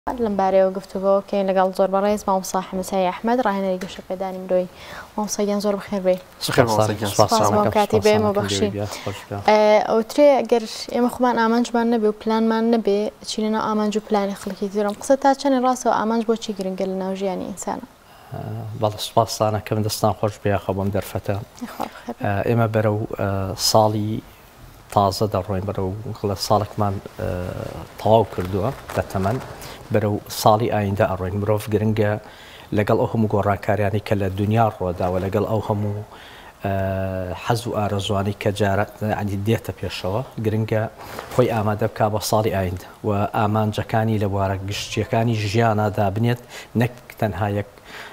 لەمبارەیەوە گفتوگۆکەین لەگەڵ زۆر بەڕێز مامۆستا حەمەسای ئەحمەد ڕاهێنەری گەشەپێدانی مرۆی مامۆستاگیان زۆر بەخێر بێ. سپاس کاتی بێمە بەخشی. ئەوترێ ئەگەر ئێمە خۆمان ئامانجمان نەبێ و پلانمان نەبێ چینەنە ئامانج و پلانی خەڵکی دیرم قسە تا چەندە ڕاستەوە ئامانج بۆچی گرنگە لە ناو ژیانی ئینسانە؟ بەڵێ سوپاسانە کە من دەستان خۆش بێخە بۆم دەرفەتە. ئێمە بەرەو ساڵی تازە دەڕۆین بەرەو ساڵێکمان تەواو کردووە لە تەمەن بەرەو ساڵی ئایندە ئەڕۆین. مرۆڤ گرنگە لەگەڵ ئەو هەموو گۆڕانکاریانی کە لە دنیا ڕۆداوە لەگەڵ ئەو هەموو حەز و ئارەزوانی کە جارانی دێتە پێشەوە گرنگە خۆی ئامادە بکا بە ساڵی ئایندە و ئامانجەکانی لە بوارە گشتیەکانی ژیانەدا بنێت نەک تەنها یەک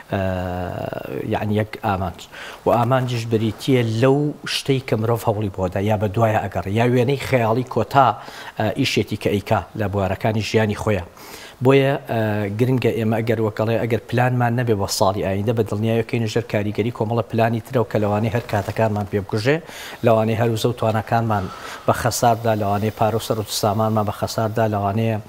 یعنی یەک ئامانج و ئامانجش بریتیە لەو شتەی کە مرۆڤ هەوڵی بۆدا یا بە دوایە ئەگەڕ یا وێنەی خەیاڵی کۆتا ئیشێتی کە ئەیکا لە بوارەکانی ژیانی خۆیە. بۆیە گرنگە ئێمە ئەگەر وەکەڵێ ئەگەر پلانمان نەبێ بە ساڵی ئایندە بە دڵنیایەکەی نژەر کاریگەری کۆمەڵە پلانی ترە و کە لەوانەیە هەر کاتەکانمان پێ بکوژێ لەوانەیە هەروزە و توانەکانمان بە خەساردا لەوانەیە پارۆ سەر و سامانمان بە خەساردا لەوانەیە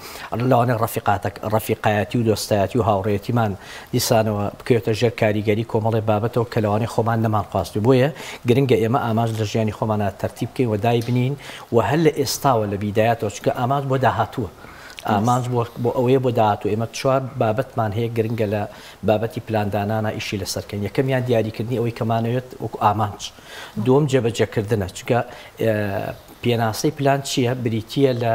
ڕەفیقایەتی و دۆستایەتی و هاوڕێیەتیمان دیسانەوە بکەوێتە ژێر کاریگەری کۆمەڵی بابەتەوە کە لەوانەیە خۆمان نەمان خواستوی. بۆیە گرنگە ئێمە ئامانج لە ژیانی خۆمانە تەرتیب بکەین و دای بنین و هەر لە ئێستاوە لە بیدایەتەوە چونکە ئامانج بۆ داهاتووە. ئامانج بۆ ئەوەیە بۆ داهاتوو ئێمە چوار بابەتمان هەیە گرنگە لە بابەتی پلاندانانە ئیشی لەسەرکەین. یەکەمیان دیاریکردنی ئەوەی کەمانەوێت وەکو ئامانج. دووەم جێبەجێکردنە چونکە پێناسەی پلان چییە؟ بریتیە لە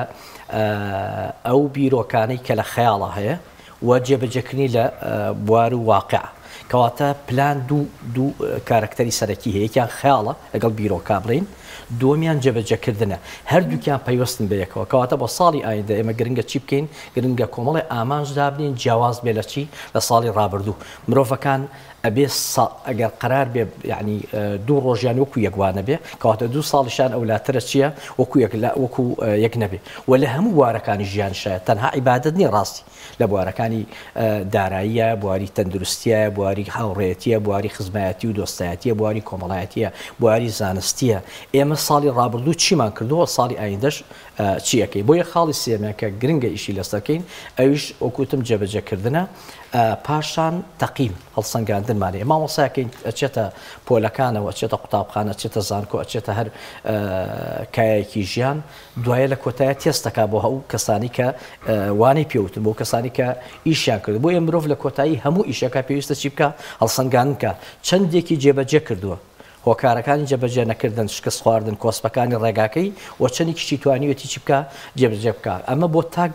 ئەو بیرۆکانەی کە لە خەیاڵە هەیە و جێبەجێکردنی لە بوار و واقع کەواتە پلان دوو کارکتەری سەرەکی هەیە یەکیان خەیاڵە لەگەڵ بیرۆکا بڵین دووەمیان جێبەجێکردنە هەردووکیان پەیوەستن بە یەکەوە کەواتە بۆ ساڵی ئایندە ئێمە گرنگە چی بکەین؟ گرنگە کۆمەڵی ئامانج دابنین جیاواز بێ لە چی لە ساڵی ڕابردوو. مرۆڤەکان ئەبێ ئەگەر قرار بێ یعنی دوو ڕۆژیان وەکو یەکوانە بێ کەواتە دوو ساڵیشان ئەولاترە چییە وەکو یەک نەبێ و لە هەموو بوارەکانی ژیان شایە تەنها عیبادەت نیە ڕاستی لە بوارەکانی داراییە بواری تەندروستیە بواری هاوڕێیەتیە بواری خزمایەتی و دۆستایەتیە بواری کۆمەڵایەتیە بواری زانستیە. ئێمە ساڵی ڕابردوو چیمان کردووە ساڵی ئایندەش چیەکەی بۆیە خاڵی سێمەکە گرنگە ئیشی لەسەرکەین ئەویش وەکوتم جێبەجێکردنە پاشان تەقیم هەڵسەنگاندنمانێ مامۆسایەکەین ئەچێتە پۆلەکانەوە ئەچێتە قوتابخانە ئەچێتە زانکۆ ئەچێتە هەر کایەکی ژیان دوایە لە کۆتایە تێستەکە بۆ هەوو کەسانی کە وانەی پێوتن بۆ کەسانی کە ئیشیان کرد بۆیە مرۆڤ لە کۆتایی هەموو ئیشەکە پێویستە چی بکە هەڵسەنگاندنکە چەندێکی جێبەجێ کردووە هۆکارەکانی جێبەجێ نەکردن شکست خواردن کۆسپەکانی ڕێگاکەی و چەندێکیشی توانیوێتی چی بکە جێبەجێ بکە. ئەمە بۆ تاک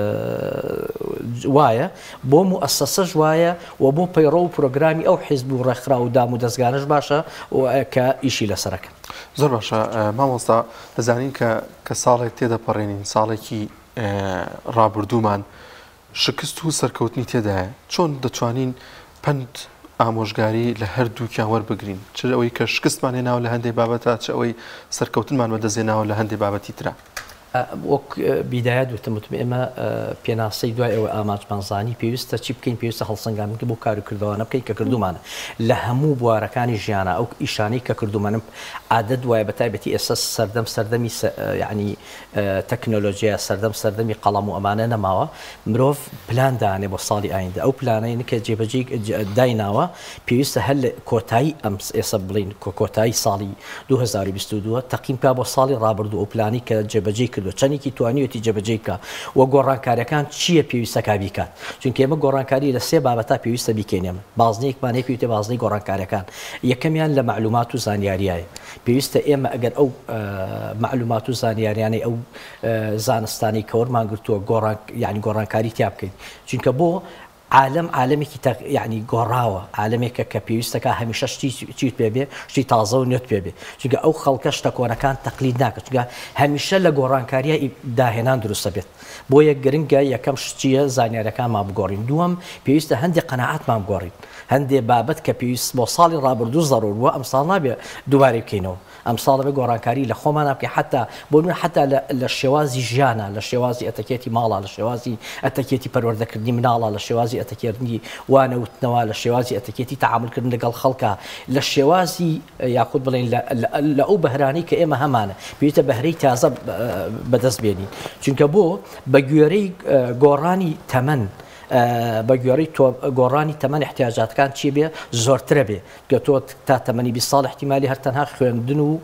وایە بۆ موئەسسەسەش وایە و بۆ پەیڕۆ و پرۆگرامی ئەو حیزب و ڕێکخرا و دام و دەستگانش باشە کە ئیشی لەسەرەکە. زۆر باشە مامۆستا دەزانین کە ساڵێک تێدەپەڕێنین ساڵێکی ڕابردوومان شکست و سەرکەوتنی تێدایە چۆن دەتوانین پند ئامۆژگاری لە هەردووکیان وەربگرین چ ئەوەی کە شکستمان هێناوە لە هەندێک بابەتە چ ئەوەی سەرکەوتنمان بەدەستهێناوە لە هەندێک بابەتی ترە. وەک بیدایەت وتم ئێمە پێناسەی دوای ئەوە ئامانجمانزانی پێویستە چی بکەین پێویستە هەڵسەنگاندن بۆ کاروکردەوەانە بکەین کە کردومانە لە هەموو بوارەکانی ژیانە ئەو ئیشانەی کە کردومانم عادەت وایە بەتایبەتی ئێستا سەردەمی یعنی تەکنۆلۆژیا سەردەمی قەڵەم و ئەمانە نەماوە مرۆڤ پلان دانێ بۆ ساڵی ئایندە ئەو پلانەی کە جێبەجێ دایناوە پێویستە هەر لە کۆتایی ئەم ئێستا بڵین کۆتایی ساڵی 2022 تەقیم کا بۆ ساڵی ڕابردوو ئەو پلانی کە جێبەجێ کردو چەندێکی توانیوەتی جێبەجێ بکە و گۆڕانکاریەکان چییە پێویستە کا بیکات چونکە ئێمە گۆڕانکاری لە سێ بابەتە پێویستە بیکەینێمە بازنەیەکمان هەیە پێویستە بازنەی گۆڕانکاریەکان یەکەمیان لە معلومات و زانیاریایە پێویستە ئێمە ئەگەر ئەو معلومات و زانیاریانەی ئەو زانستانی کە وەرمان گرتووە یعنی گۆڕانکاری تیا بکەین چونکە بۆ عالمێکی یعنی گۆڕاوە عالمێکە کە پێویستەکە هەمیشە چیت پێبێ شتی تازە و نوێت پێبێ چونکە ئەو خەڵکە شتە کۆنەکان تەقلید ناکات چونکە هەمیشە لە گۆڕانکاریە داهێنان دروستە بێت بۆیە گرنگە یەکەم شتیە زانیاریەکانمان بگۆڕین دووەم پێویستە هەندێک قەناعەتمان بگۆڕین هەندێک بابەت کە پێویست بۆ ساڵی ڕابردوو زەڕور بووە ئەم ساڵ نابێ دووبارەی بکەینەوە ئەم ساڵە بێ گۆڕانکاری لە خۆمان بکەین حتا بۆ نوێ حتا لە شێوازی ژیانە لە شێوازی ئەتەکێتی ماڵە لە شێوازی ئەتەکێتی پەروەردەکردنی مناڵە لە شێوازی شێوازی ئەتەکردنی وانەوتنەوە لە شێوازی ئەتەکێتی تعاملکردن لەگەڵ خەڵکە لە شێوازی یاخود بڵێن لە ئەو بەهرانەی کە ئێمە هەمانە پێویستە بەهرەی تازە بەدەست بێنین چونکە بۆ بە گوێرەی گۆڕانی تەمەن بە گوێرەی گۆڕانی تەمەن احتیاجاتەکان چی بێ زۆرترە بێ کە تۆ تا تەمەنی 20 ساڵ احتیمالی هەر تەنها خوێندن و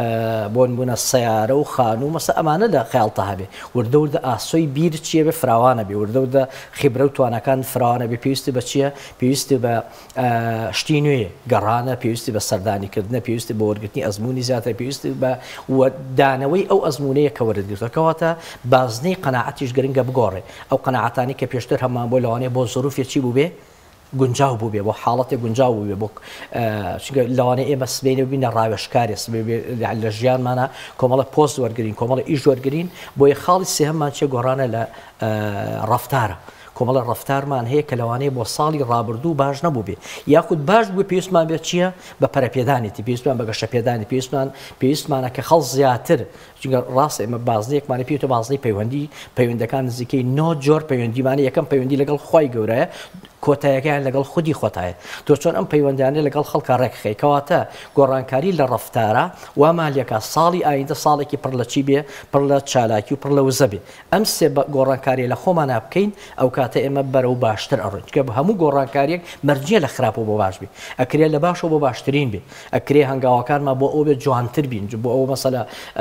بۆ نمونە سەیارە و خانوو مەسە ئەمانە لە خەیاڵتە هەبێ وردە وردە ئاسۆی بیر چیە بێ فراوانە بێ وردە وردە خیبرە و توانەکان فراوانە بێ پێویستی بە چییە پێویستی بە شتی نوێ گەڕانە پێویستی بە سەردانیکردنە پێویستی بە وەرگرتنی ئەزمموی زیاتر پێویستی بە دانەوەی ئەو ئەزممونەیە کە وەرگرتەکەواتە بازنەی قەناعەتیش گرنگە بگۆڕێ ئەو قەناعەتانی کە پێشتر هەمان بۆ لەوانەیە بۆ زۆروفێکی بوو بێ گونجاو بوو بێ بۆ حاڵەتێک گونجاو بوو بێ بۆ لەوانەیە ئێمە سبینە ببینە ڕاوێژکارێ لە ژیانمانە کۆمەڵە پۆست وەرگرین کۆمەڵە ئیش وەرگرین بۆیە خاڵی سێهەممان چێ گۆڕانە لە ڕەفتارە کۆمەڵە ڕەفتارمان هەیە کە لەوانەیە بۆ ساڵی ڕابردوو باش نەبوو بێ یاخود باش بوو پێویستمان بێت چییە بە پەرەپێدانێتی پێویستمان بە گەشەپێدانی پێویستمانە کە خەڵ زیاتر چونکە ڕاست ئێمە بازنەیەکمانە پێویستە بازنەی پەیوەندەکان نزیکەی 9 جۆر پەیوەندیمانە یەکەم پەیوەندی لەگەڵ خۆی گەورەیە کۆتاییەکان لەگەڵ خودی خۆتایە تۆ چۆن ئەم پەیوەندیانە لەگەڵ خەڵکە ڕێکخەی کەواتە گۆڕانکاری لە ڕەفتارە وامالێکە ساڵی ئایندە ساڵێکی پڕ لە چی بێ پڕ لە چالاکی و پڕ لە وزە بێ ئەم سێ گۆڕانکاری لە خۆمانە بکەین ئەو کاتە ئێمە بەرەو باشتر ئەڕۆین کە هەموو گۆڕانکاریەک مەرجێ لە خراپ و بۆ باش بێ ئەکرێ لە باشەوە بۆ باشترین بێ ئەکرێ هەنگاوەکانمان بۆ ئەو بێ جوانتر بین بۆ ئەو مەسەلە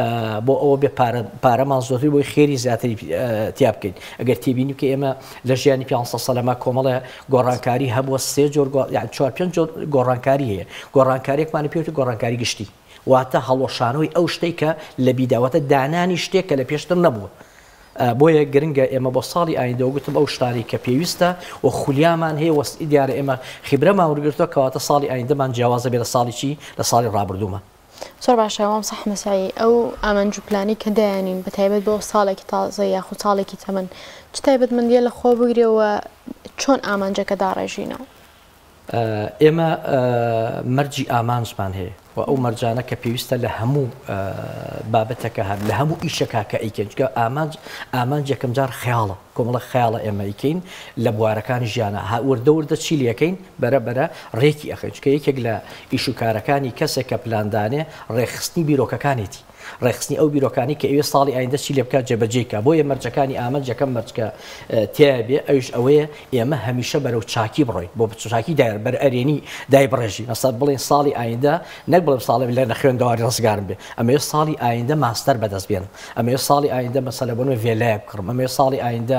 بۆ ئەوە بێ پارەمان زۆتری بۆی خێری زیاتری تیا بکەین ئەگەر تێبینی کە ئێمە لە ژیانی 500 سەلەما کۆمەڵە گۆڕانکاری هەبووە سێ جۆر یان 4-5 جۆر گۆڕانکاری هەیە گۆڕانکاریەکمانە پێوتە گۆڕانکاری گشتی واتە هەڵۆشانەوەی ئەو شتێک کە لە بیداوەتە دانانی شتێک کە لە پێشتر نەبووە بۆیە گرنگە ئێمە بۆ ساڵی ئایندە گوتم ئەو شتانی کە پێویستە و خولیامان هەیە وەستی دیارە ئێمە خیبرەمان وەرگرتووە کەواتە ساڵی ئایندەمان جیاوازە بێ لە ساڵی چی لە ساڵی ڕابردوومە زۆر باشە وام سەح مەسایی ئەو ئامانج و پلانی کە دایانین بە تایبەت بۆ ساڵێکی تازە یاخود ساڵێکی تەمەن چ تایبەتمەندیە لە خۆ بگرێەوە چۆن ئامانجەکە داڕێژینەوە ئێمە مەرجی ئامانجمان هەیە و ئەو مەرجانە کە پێویستە لە هەموو بابەتەکە هەم لە هەموو ئیشەکە کە ئەیکەن چکە ئامانج یەکەم جار خەیاڵە کۆمەڵە خەیاڵە ئێمە ئیکەین لە بوارەکانی ژیانە وردە وردە چی لەکەین بەرەبەرە ڕێکی ئەخەین چکە یەکێک لە ئیش و کارەکانی کەسێک کە پلاندانێ ڕێخستنی بیرۆکەکانێتی ڕێخستنی ئەو بیرۆکانی کە ئێوە ساڵی ئایندە چی لێ بکات جێبەجێکە بۆیە مەرجەکانی ئامانج یەکەم مەرجکە تیابێ ئەوش ئەوەیە ئێمە هەمیشە بەرەو چاکی بڕۆین بۆ چاکی دایر بەر ئەرێنی دای بڕێژی مەسەڵ بڵێن ساڵی ئایندە نەک بڵێم ساڵی لە خوێندەواری ڕزگارم بێ ئەمە ساڵی ئایندە ماستەر بەدەست بێنم ئەمە ساڵی ئایندە مەسەلە بۆنەوە وێلایە بکڕم ئەمە ساڵی ئایندە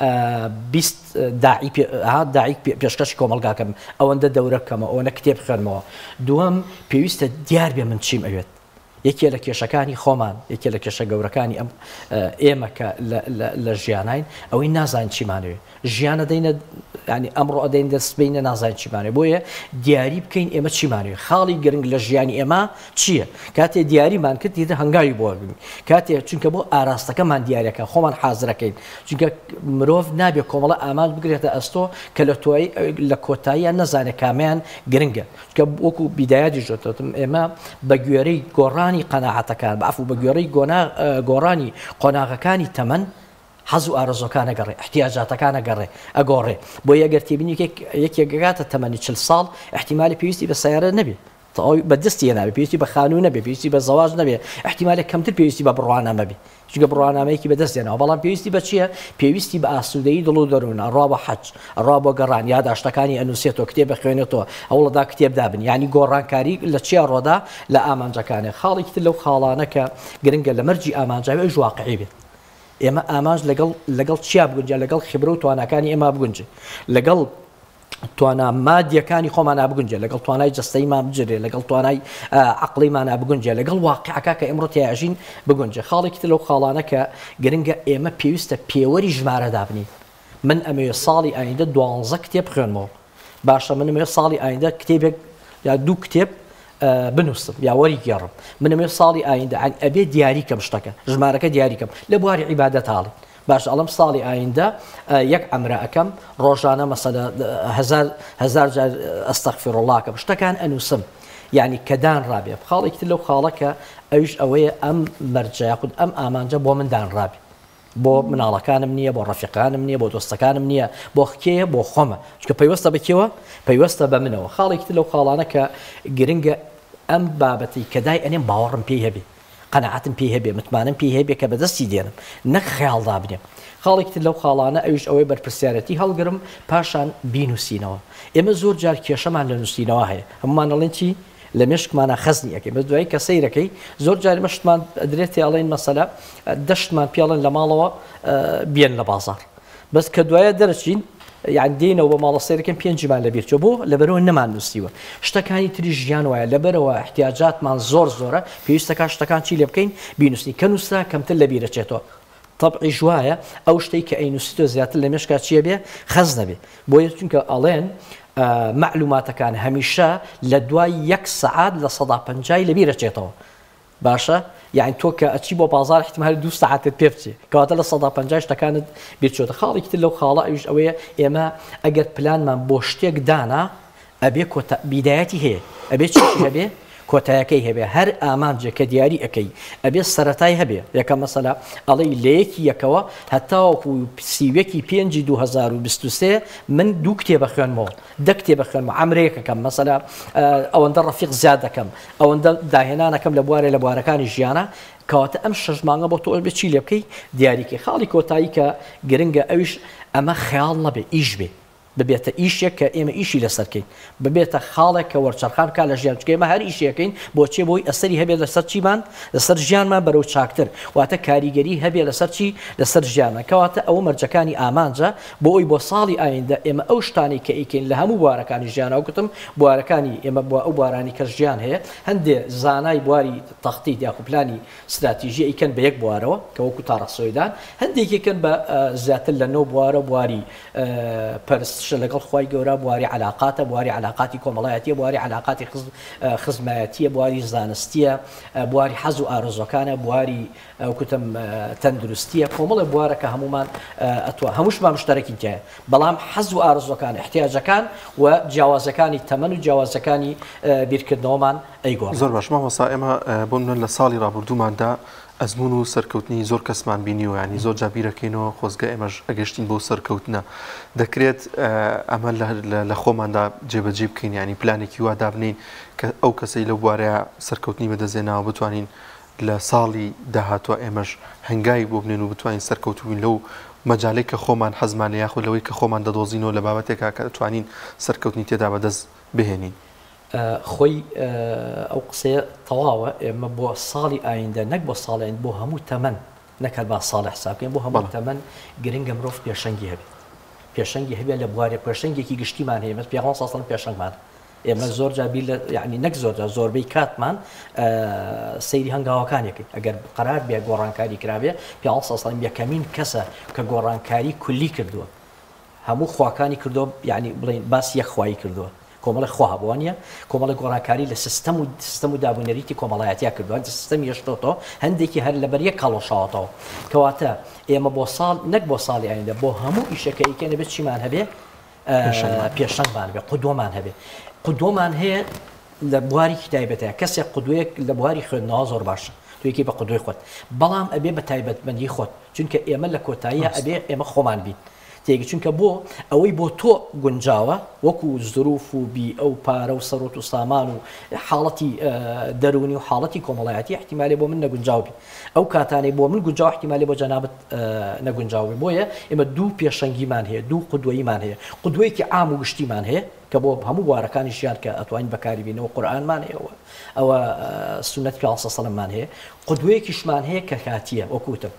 20 داعی پێشکەشی کۆمەلگاکەم ئەوەندە دەورە بکەمە ئەوەنە کتێب خوێنمەوە دووەم پێویستە دیار بێ من چیم ئەوێت یەکێ لە کێشەکانی خۆمان یەکێ لە کێشە گەورەکانی ئەم ئێمە کە لە ژیانین ئەوەی نازانین چیمانوێ ژیانە دەینە ینی ئەمڕۆ ئەدەین دەستبینە نازانین چیمانێ بۆیە دیاری بکەین ئێمە چیمانوێ خاڵی گرنگ لە ژیانی ئێمە چییە کاتێ دیاریمان کرد دیدە هەنگاوی بۆ بین کاتێ چونکە بۆ ئاراستەکەمان دیارەکە خۆمان حازرەکەین چونکە مرۆڤ نابێت کۆمەڵە ئامانج بگرێتە ئەستۆ کە لە توای لە کۆتاییان نەزانێت کامیان گرنگە چونکە وەکو بیدایەتی ژۆتم ئێمە بە گوێرەی گۆڕانی قەناعەتەکان بەعفو بە گوێرەی گۆڕانی قۆناغەکانی تەمەن حەز و ئارەزۆکانە گەڕێ احتیاجاتەکانە گەڕێ ئەگۆڕێ بۆ یەگەر تێبینی یەکێکگاتە تەمەنی 40 ساڵ احتیمالی پێویستی بە سیارە نەبێ بەدەستی نابێ پێویستی بە خانوو نەبێ پێویستی بە زەواج نەبێ احتیمالێک کەمتر پێویستی بە بڕوانامە بێ چونکە بڕوانامەیەکی بەدەستێنەوە بەڵام پێویستی بە چییە پێویستی بە ئاسوودەیی دڵ و دەروونە ڕوا بە حەج ڕوا بۆ گەڕان یاداشتەکانی ئەنووسێتەوە کتێب بخوێنێتەوە ئەوڵەدا کتێب دابن ینی گۆڕانکاری لە چیا ڕۆدا لە ئامانجەکانێ خاڵێکی تر لەو خاڵانە کە گرنگە لە مەرجی ئامانجاوی ئەوش واقعی بێت ئێمە ئامانج لەگەڵ چیا بگونجە لەگەڵ خبرە و توانەکانی ئێمە بگونجێ لەگەڵ توانە مادیەکانی خۆمان بگونجێ لەگەڵ توانای جەستەیمان بجرێ لەگەڵ توانای عقلیمان بگونجێ لەگەڵ واقعەکە کە ئێمڕۆ تیاژین بگونجێ خاڵێکی تر لەو خاڵانە کە گرنگە ئێمە پێویستە پێوەری ژمارە دابنین من ئەمەوێ ساڵی ئایندە 12 کتێب خوێنمەوە باشە من ئەمەوێ ساڵی ئایندە کتێبێک یا 2 کتێب بنووسم یا وەری گێڕم من ئەمەوێ ساڵی ئایندە ئەبێ دیاریکەم شتەکە ژمارەکە دیاریکەم لە بواری عیبادەت هاڵی باش ئەڵم ساڵی ئایندە یەک ئەمرە ئەەکەم ڕۆژانە مەسەلە 1000 جار ئەستەغفیرڵڵاکەم شتەکان ئەنووسم یعنی کەدان ڕابێ خاڵێکی لەو خاڵەکە ئەوش ئەوەیە ئەم مەرجە یاخود ئەم ئامانجە بۆ من دانڕابێ بۆ مناڵەکانم نییە بۆ ڕەفیقانم نییە بۆ دۆستەکانم نییە بۆ کێ بۆ خۆمە چکە پەیوەستە بکەوە پەیوەستە بە منەوە خاڵێکی لەو خاڵانە کە گرنگە ئەم بابەتی کەدای ئەنێم باوەڕم پێی هەبێ قەنەعەتم پێی هەبێ متمانم پێی هەبێ کە بەدەستی دێنم نەک خەیاڵدا بنێم خاڵێکی لەو خاڵانە ئەویش ئەوەی بەرپرسیارەتی هەڵگرم پاشان بینوسینەوە ئێمە زۆر جار کێشەمان لە نووسینەوە هەیە هەمومان ئەڵێن چی لە مێشکمانە خەزنی ئەەکەی بە دوایی کە سەیرەکەی زۆر جاری مەشتمان درێتی ئەڵێن مەسەلا دەشتمان پێڵێن لە ماڵەوە بێن لە بازار بەس کە دوایە دەرەچین یان دێنەوە بە ماڵە سەیرەکەم پێنجمان لەبیر چۆ بۆ لەبەرەوە نەمان نووسیوە شتەکانی تری ژیان وایە لەبەرەوە احتیاجاتمان زۆرە پێویستەکە شتەکان چی لێ بکەین بینوسنی کە نووسرا کەمتر لەبیرەچێتەوە طبعی ژوایە ئەو شتەی کە ئەینوسیتۆ زیاتر لە مێشکا چیە بێ خەز نەبێ بۆیە چونکە ئەڵێن معلوماتەکان هەمیشە لە دوای 1 سەعات لە 150 لەبیرەچێتەوە باشە یعنی تۆ کە ئەچی بۆ بازار احتمال 2 ساعتت پێ بچێ کەواتە لە 150 شتەکانت بێچۆتە خاڵێکی تر لەو خاڵە ئەویش ئەوەیە ئێمە ئەگەر پلانمان بۆ شتێک دانا ئەبێ بیدایەتی هەیە ئەبێ چی هەبێ کۆتایەکەی هەبێ هەر ئامانجێک کە دیاری ئەەکەی ئەبێ سەرەتای هەبێ یەکەم مەسەلا ئەڵێ لە یەکی یەکەوە هەتاوەکو سیوێکی 5 2023 من 2 کتێبە خوێنمەوە 10 کتێبە خوێنمەوە ئەمرەیەکەکەم مەسەلا ئەوەندە ڕەفیق زیاد دەکەم ئەوەندە داهێنانەکەم لە بوارێ لە بوارەکانی ژیانە کەواتە ئەم 6 مانگە بۆ تۆ بێ چی لێ بکەی دیاریکەی خاڵی کۆتایی کە گرنگە ئەویش ئەمە خەیاڵ نەبێ ئیش بێ ببێتە ئیشێک کە ئێمە ئیشی لەسەرکەین ببێتە خاڵێک کە وەرچەرخان کا لە ژیان چکەمە هەر ئیشەکەین بۆچێ بۆی ئەسەری هەبێت لەسەر چیمان لەسەر ژیانمان بەرەو چاکتر واتە کاریگەری هەبێت لەسەر چی لەسەر ژیانە کەواتە ئەوە مەرجەکانی ئامانجە بۆ ئەوی بۆ ساڵی ئایندە ئێمە ئەو شتانی کە ئیکەین لە هەموو بوارەکانی ژیانەوە گوتم بوارەکانی ئێمە بۆ ئەو بوارانی کە ژیان هەیە هەندێ زانای بواری تەختی یاخو پلانی استراتیژی ئیکەن بە یەک بوارەوە کە وەکو تاڕەسۆیدان هەندێکیکەن بە زیاتر لە نۆ بوارە بواری پەرستشە لەگەڵ خوای گەورە بواری علاقاتە بواری علاقاتی کۆمەڵایەتیە بواری علاقاتی خزمایەتیە بواری زانستیە بواری حەز و ئارزوەکانە بواری کوتم تەندروستیە کۆمەڵی بوارەکە هەمومان ئەتوە هەمووشمان مشتەرەکی تایە بەڵام حەز و ئارزوەکان احتیاجەکان و جیاوازەکانی تەمەن و جیاوازەکانی بیرکردنەوەمان ئەیگۆڕ زۆر باش مامۆستا ئێمە بۆ منە لە ساڵی ڕابردووماندا ئەزمون و سەرکەوتنی زۆر کەسمان بینیوە ینی زۆر جابیرەکەینەوە خۆزگە ئێمەش ئەگەشتین بۆ سەرکەوتنە دەکرێت ئەمە لە خۆماندا جێبەجێ بکەین ینی پلانێکی وا دابنین کە ئەو کەسەی لەو بوارەیە سەرکەوتنی بەدەستێناوە بتوانین لە ساڵی داهاتوە ئێمەش هەنگای بۆ بنێن و بتوانین سەرکەوتوین لەو مەجالێک کە خۆمان حەزمان لە یاخود لەوەی کە خۆمان دەدۆزینەوە لە بابەتێکا کە دەتوانین سەرکەوتنی تێدا بەدەست بهێنین خۆی ئەو قسەیە تەواوە ئێمە بۆ ساڵی ئایندە نەک بۆ ساڵین بۆ هەموو تەمەن نەکرد با ساڵی حسابکەین بۆ هەموو تەمەن گرنگە مرۆڤ پێشەنگی هەبێت پێشەنگی هەبێت لە بوارێ پێشەنگێکی گشتیمان هەیە مەس پێغەمبەر سەڵ پێشەنگمان ئێمە زۆر جابیر یعنی نەک زۆربەی کاتمان سەیری هەنگاوەکانێکی ئەگەر قەرار بێ گۆڕانکاری کرابێ پێغەمبەر سەڵ یەکەمین کەسە کە گۆڕانکاری کولی کردووە هەموو خواکانی کردو یعنی بڵین باس یەک خوای کردووە کۆمەڵی خواهبوانیە کۆمەڵی گۆڕانکاری لە سیستەم و دابوونەریتی کۆمەڵایەتیا کردووە سیستەمی هێشتۆتەوە هەندێکی هەر لەبەر یەک کاڵۆشاوەتەوە کەواتە ئێمە بۆ ساڵ نەک بۆ ساڵی ئایندە بۆ هەموو ئیشەکە ئیکەنە بێت چیمان هەبێ پێشەنگمان بێ قودوەمان هەبێ قودوەمان هەیە لە بواری تایبەتەیە کەسێک قودوەیەک لە بواری خوێندنەوە زۆر باشە توێکی بە قودوەی خۆت بەڵام ئەبێ بە تایبەتمەندی خۆت چونکە ئێمە لە کۆتاییە ئەبێ ئێمە خۆمان بین تێگە چونکە بۆ ئەوەی بۆ تۆ گونجاوە وەکو زروف و بی ئەو پارە و سەرۆت و سامان و حاڵەتی دەرونی و حاڵەتی کۆمەڵایەتی احتیمالێ بۆ من نەگونجاوبی ئەو کاتانەی بۆ من گونجاو احتیمالێ بۆ جەنابەت نەگونجاوبی بۆیە ئێمە دوو پێشەنگیمان هەیە دوو قودوەییمان هەیە قودوەیەکی عام و گشتیمان هەیە کە بۆ هەموو بوارەکانی ژیان کە ئەتوانین بەکاری بینەوە قورئانمان هەیەەوە ئەوە سنەتی پێغەمبەر سەڵەممان هەیە قودوەیەکیشمان هەیە کە کاتیە وەکوتم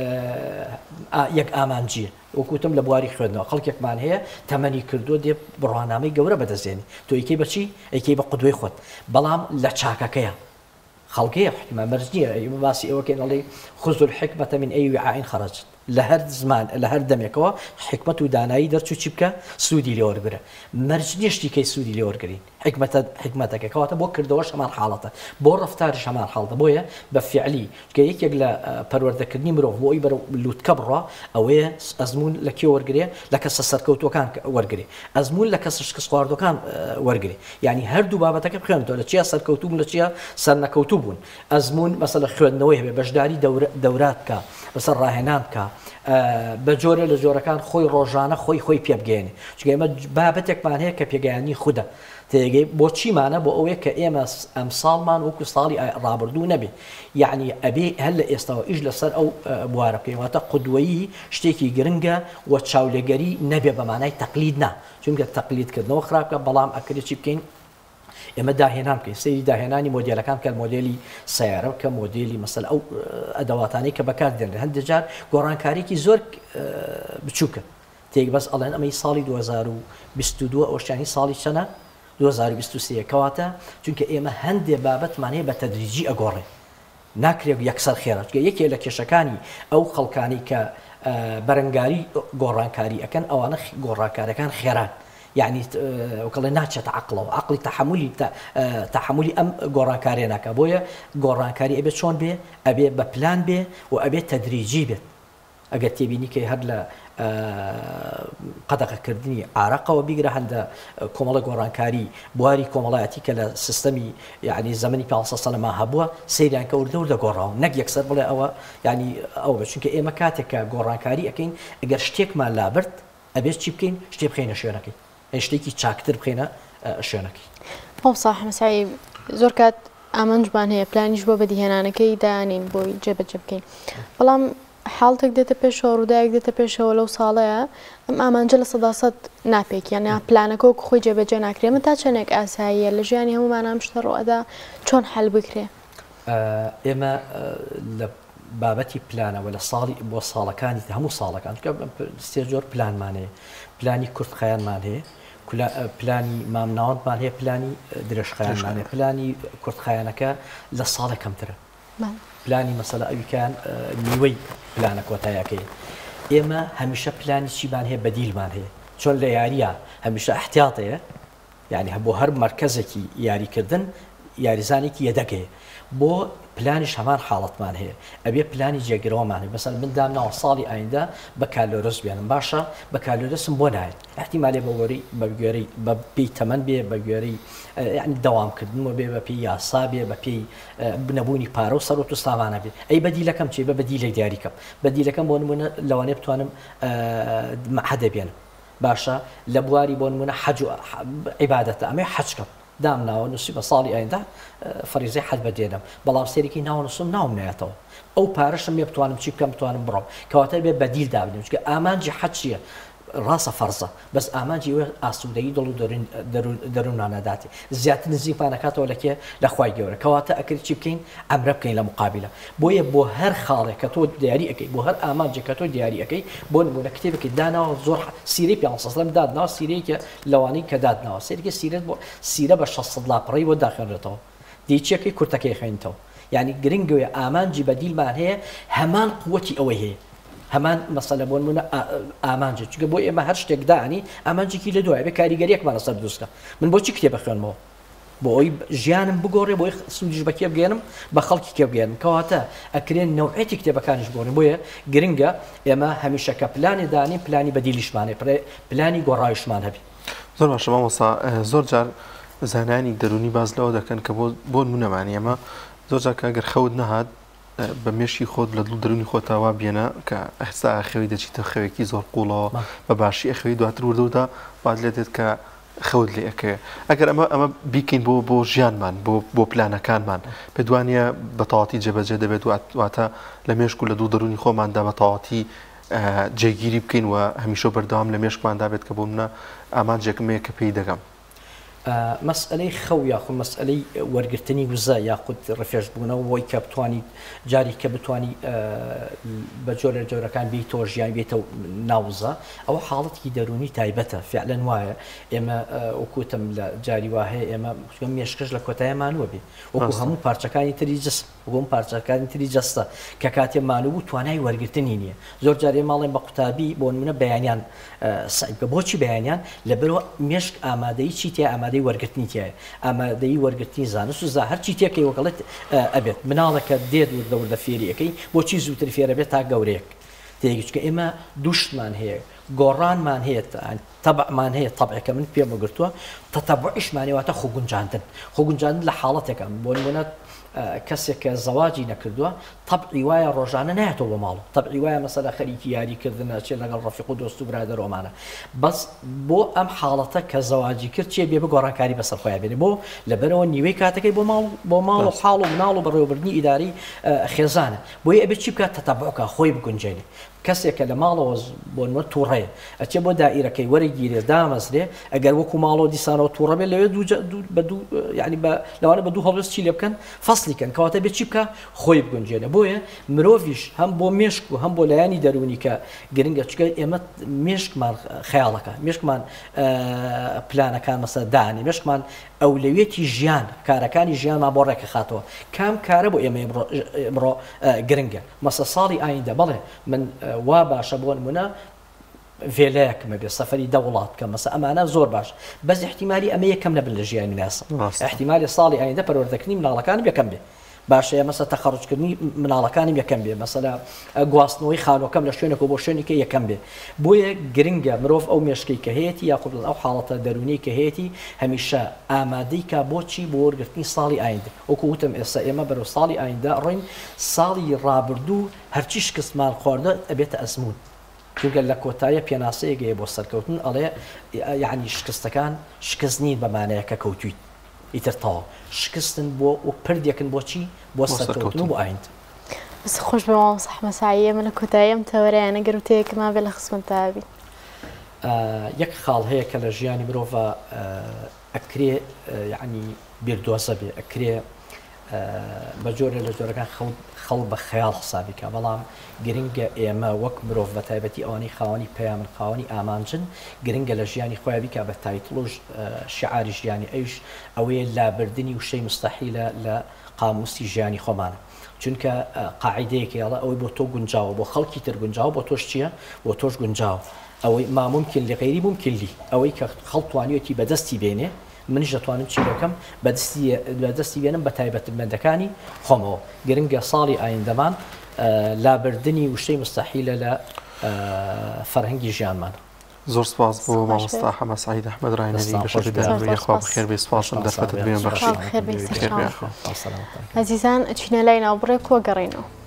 یەک ئامانجیە وەکوتم لە بواری خوێندنەوە خەڵکێکمان هەیە تەمەنی کردو دێ بڕوانامەی گەورە بەدەستێنی تۆ ئیکەی بەچی ئەیکەی بە قودوەی خۆت بەڵام لە چاکەکەیە خەڵکەیە حکمە مەرج نییە ئێمە باسی ئەوەکەین ئەڵێ خذوا الحکمة من أي وعاء خرجت لە هەر زمان لە هەر دەمێکەوە حکمت و دانایی دەرچوو چی بکە سوودی لێ وەرگرە مەرج نیشتی کەی سوودی لێ وەرگرین حکمەتەکە کەواتە بۆ کردەوەش هەمان حاڵەتە بۆ ڕەفتاریش هەمان حاڵەتە بۆیە بە فعلی کە یەکێک لە پەروەردەکردنی مرۆڤ بۆ ئەوی بەرەو لووتکە بڕوا ئەوەیە ئەزمون لە کێ وەرگرێ لە کەسە سەرکەوتوەکان وەرگێ ئەزمون لە کەسە شکست خواردوەکان وەرگێ یعنی هەردوو بابەتەکە بخوێنەوە لە چیا سەرکەوتوو لە چیا سەرنەکەوتوو بوون ئەزمون مەسەلە خوێندنەوەی هەبێ بەشداری دەورات بکە بەسەر ڕاهێنان بکە بە جۆرە لە جۆرەکان خۆی ڕۆژانە خۆی پێبگەێنێ چکە ئێمە بابەتێکمان هەیە کە پێگەیانی خودە تێگەی بۆچیمانە بۆ ئەوەیە کە ئێمە ئەم ساڵمان وەکو ساڵی ڕابردوو نەبێ یعنی ئەبێ هەر لە ئێستاەوە ئیش لەسەر ئەو بوارە بکەینواتە قودوەیی شتێکی گرنگە و چاولێگەری نەبێ بەمانای تەقلید نا چونکە تەقلیدکردنەوە خراپکە بەڵام ئەکرێت چی بکەین ئێمە داهێنان بکەین سەیری داهێنانی مۆدیلەکان کە مۆدلی سیارە کە مۆدلی مەسەل ئەو ئەدەواتانەی کە بەکار دێنرێت هەندێک جار گۆڕانکاریی زۆر بچووکە تێک بەس ئەڵێن ئەمەی ساڵی 2022 ئەوشانی ساڵی چەنە 2023 کەواتە چونکە ئێمە هەندێ بابەتمان هەیە بە تەدریجی ئەگۆڕێ ناکرێت یەکسەر خێرا یەکێ لە کێشەکانی ئەو خەڵکانی کە بەرەنگاری گۆڕانکاری ئەەکەن ئەوانە گۆڕانکارەکان خێران يعني وكلا ناتشة عقلي تحملي أم قران كاري ناكا بويا قران كاري أبي شون بيه أبي ببلان بيه وأبي تدريجي بيه أجد تبيني كي هذا قدق كردني عراقة وبيجرا عند كمال قران كاري بواري كمالاتي كلا سيستمي يعني زمني بيعصى سنة ما هبوا سيران كوردا قران نجي يكسر بلا أو يعني أو بس شنك إيه مكاتك قران كاري أكين أجر شتيك ما لابرت أبي شتيبكين شتيب خينا شونكين شتێکی چاکتر بخێنە شوێنەکەی ئەو صاح مەسایی زۆر کات ئامانجبان هەیە پلانیش بۆ بەدیهێنانەکەی دانین بۆی جێبەجێ بکەین بەڵام حاڵتێک دێتە پێشەوە ڕووداوێک دێتە پێشەوە لەو ساڵەیە ئەم ئامانجە لە 100% ناپێک یانە پلانەکە وەکو خۆی جێبەجێ ناکرێ من تا چەندێک ئاساییە لە ژیانی هەمومان ئەم شتە ڕۆئەدا چۆن حەل بکرێ ئێمە لە بابەتی پلانەوە لە ساڵی بۆ ساڵەکانی هەموو ساڵەکان سێ جۆر پلانمانەیە پلانی کورتخایانمان هەیە پلانی مامناوەندمان هەیە پلانی درێژخایانمان هەیە پلانی کورتخایانەکە لە ساڵە کەمترە پلانی مەسەلە ئەویکان نیوەی پلانە کۆتاییەکەی ئێمە هەمیشە پلانی چیمان هەیە بەدیلمان هەیە چۆن لە یاریە هەمیشە احتیاطەیە یعنی بۆ هەر مرکزێکی یاریکردن یاریزانێکی یەدەگەیە بۆ پلانیش هەمان حاڵەتمان هەیە ئەبێ پلانی جێگرەوەمان هەیە بەسەر من دامناوە ساڵی ئایندا بە کالۆرس بێنم باشە بە کالۆرسم بۆ نایێت احتیمالێ بە گوێرەی بە پێی تەمەەن بێ بە گوێرەی یعنی دەوامکردنەوە بێ بە پێی یاسا بێ بە پێی بنەبوونی پارە و سەرۆت و سامانە بێت ئەی بەدیلەکەم چێ بە بەدیلێک دیاریکەم بەدیلەکەم بۆ نمونە لەوانێ بتوانم مەحەدە بێنم باشە لە بواری بۆ نمونە حەج و عیبادەتە ئەمێ حەجکەم دامناوە نووسی بە ساڵی ئایندا فەریزەی حەج بەدێنم بەڵام سێرێکی ناوەنووسم ناوم نایەتەوە ئەو پارەشم لێ بتوانم چی بکەم بتوانم بڕۆم کەواتە بێ بەدیل دابنێم چکە ئامانجی حەج چییە ڕاستە فەرزە بەس ئامانجی وێ ئاسوودەیی دڵ و دەروونانەداتی زیاتر نزیکمانەکاتەوە لەکێ لە خوای گەورە کەواتە ئەکرێت چی بکەین ئەمرە بکەین لە مقابلە بۆیە بۆ هەر خاڵێک کە تۆ دیاری ئەەکەی بۆ هەر ئامانجێک کە تۆ دیاری ئەەکەی بۆ نمونە کتێبێکی داناوە زۆر سیرەی پێ دادناوە سیرەیەکە لەوانەی کە دادناوە سێرەی سیرەت بۆ سیرە بە 600 لاپەڕی بۆ داخێنرێتەوە دیچەکەی کورتەکەی خوێنیتەوە یعنی گرنگوێ ئامانجی بەدیلمان هەیە هەمان قووەتی ئەوەی هەیە هەمان مەسەلە بۆ نمونە ئامانجێ چونکە بۆ ئێمە هەر شتێک دانی ئامانجێکی لە دوایە بێ کاریگەریەکمانە سەر دروستکە من بۆچی کتێبە خوێنمەوە بۆ ئەوی ژیانم بگۆڕێ بۆی سوودیش بە کێ بگەێنم بە خەڵکی کێ بگەێنم کەواتە ئەکرێن نەوعەتی کتێبەکانیش بۆنی بۆیە گرنگە ئێمە هەمیشە کە پلانی دانی پلانی بەدیلیشمانێ پلانی گۆڕایشمان هەبی زۆر باشە مامۆستا زۆر جار زانانی دەرونی باز لەوە دەکەن کە بۆ نمونەمانی ئەمە زۆر جار کە ئەگەر خەوت نەهات بە مێشی خۆت لە دڵ دەرونی خۆتەوا بێنە کە ئەحسا ئەخەوی دەچیتە خەوێکی زۆر قوڵەوە بە باشی ئەخەوی دواتر وردەودا بعد لێ دێت کە خەوت لێ ئەەکەیە ئەگەر ئەمە بیکەین بۆ ژیانمان بۆ پلانەکانمان پێ دوانە بە تەواتی جێبەجێ دەبێت واتە لە مێشک و لە دوو دەرونی خۆماندا بە تەواتی جێگیری بکەین و هەمیشە بەردەوام لە مێشکماندا بێت کە بۆ منە ئامانجێکمەیە کە پێی دەگەم مەسئلەی خەو یاخود مەسئلەی وەرگرتنی وزە یاخود ڕفێش بوونەوە بۆی کە بتوانیت جاری کە بتانی بە جۆرە جۆرەکان بیتەوە ژیان بێتەوە ناوزە ئەوە حاڵەتی دەرونی تایبەتە فعلەن وایە ئێمە وەکوتم لە جاری وهەیە ئێمە مێشکش لە کۆتاییمانوە بێ وەکو هەموو پارچەکانی تری جسم وەم پارچەکانی تری جەستە کە کاتێ مانوو توانای وەرگرتنی نییە زۆر جارێ ماڵێن بە قوتابی بۆ نمونە بەیانیان سعیبکە بۆچی بەیانیان لەبەرەوە مێشک ئامادەی چی تێ ئامادەی وەرگرتنی تایە ئامادەی وەرگرتنی زانست و زا هەرچی تێکەی وەگەڵێت ئەبێت مناڵەکە دێت وردەوردە فێریەکەی بۆچی زووتر فێرە بێت تا گەورەیەک تێگەچکە ئێمە دووشتمان هەیە گۆڕانمان هەیە تەبعمان هەیە تەبعەکە من پێم وەگرتووە تەتەبعیشمانێواتە خۆگونجاندن لە حاڵەتێکە بۆ نمونە کەسێک کە زەواجی نەکردووە طبعی وایە ڕۆژانە نایەتەوە بۆ ماڵ طبعی وایە مەسەلا خەریکی یاریکردنە چێ لەگەڵ ڕەفیق و دۆست و برادەرۆمانە بەس بۆ ئەم حاڵەتە کە زەواجی کرد چێ بێ بگۆڕانکاری بەسەر خۆیان بێنێ بۆ لەبەرەوە نیوەی کاتەکەی بۆ ماڵ و حاڵ و مناڵ و بەڕێوەبردنی ئیداری خێزانە بۆیە ئەبێت چی بکات تەتەبعکە خۆی بگونجێنێ کەسێکە لە ماڵەوە بۆ تووڕەیە ئەچێ بۆ دائیرەکەی وەرەگیرێ دامەزرێ ئەگەر وەکو ماڵەوە دیسانەوە تووڕە بێت لەوێ ینی لەوانە بە دوو هەڵوێست چی لێ بکەن فەسلیکەن کەواتە بێت چی بکە خۆی بگونجێنە بۆیە مرۆڤیش هەم بۆ مێشک و هەم بۆ لایانی دەرونی کە گرنگە چکە ئێمە مێشکمان خەیاڵەکە مێشکمان پلانەکان مەسە دانی مێشکمان ئەولەوێتی ژیان کارەکانی ژیانمان بۆ ڕێکە خاتەوە کام کارە بۆ ئێمە بڕۆ گرنگە مەسە ساڵی ئایندە بەڵێ من وا باشە بۆ نمونە vێلەیەکمە بێ سەفەری دە وڵات کە مەسە ئەمانە زۆر باش بەس احتیمالی ئەمە یەکەم نەبن لە ژیانی ناسە احتیمالی ساڵی ئایندە پەروەردەکردنی مناڵەکانم یەکەم بێ باشەیە مەسە تەخەڕجکردنی مناڵەکانم یەکەم بێ مەسەلا گواستنەوەی خانۆکەم لە شوێنێک بۆ شوێنێکی یەکەم بێ بۆیە گرنگە مرۆڤ ئەو مێشکەی کە هەیەی یاخود ئەو حاڵەتە دەرونی کە هەیەی هەمیشە ئامادەی کا بۆچی بۆ وەرگرتنی ساڵی ئایندە وەکو وتم ئێستا ئێمە بەرەو ساڵی ئایندە ڕۆین ساڵی ڕابردوو هەرچی شکستمان خواردە ئەبێتە ئەزمون چونکە لە کۆتاییە پێناسەیەگەیە بۆ سەرکەوتن ئەڵێ یعنی شکستەکان شکست نین بەمانەیە کە کەوتویت ئیتر تەواو شکستن بۆ و پردێکن بۆچی بۆ سەرکەوتن و بۆ ئایند بس خۆش بە مام سەحمە ساییە من لە کۆتاییم تەوەرایانە گەروتەیەکما بێ لە خزمەتتابی یەک خاڵ هەیە کە لە ژیانی مرۆڤ ئەکرێ یعنی بیردۆزە بێ ئەکرێ بە جۆرە لە جۆرەکان خەڵ بە خەیاڵ حسابیکە بەڵام گرنگە ئێمە وەک مرۆڤ بە تایبەتی ئەوانەی خاوەنی پەیامن خاوەنی ئامانجن گرنگە لە ژیانی خۆیان بیکە بە تایتڵۆژ شعاری ژیانی ئەوش ئەوەیە لابردنی وشەی مستەحیلە لە قاموسی ژیانی خۆمانە چونکە قاعیدەیەکیڵە ئەوەی بۆ تۆ گونجاوە بۆ خەڵکی تر گونجاو بۆ تۆش چییە بۆ تۆش گونجاو ئەوەی ماممکن لە غەیری ممکن لی ئەوەی کە خەڵتوانیەتی بەدەستی بێنێ منیش دەتوانم چیرەکەم بەدەستی بێنم بە تایبەتمەندەکانی خۆمەوە گرنگە ساڵی ئایندەمان لابردنی وشەی مستەحیلە لە فەرهەنگی ژیانمان زۆر سپاس بۆ مامۆستا حەمە سعید ئەحمەد ڕاینەری گەشەی داروی خوا بخێر بێ سپاسم دەرفەتت بێن بەخشی عزیزان چینە لای ناوبڕێک وەگەڕێنەوە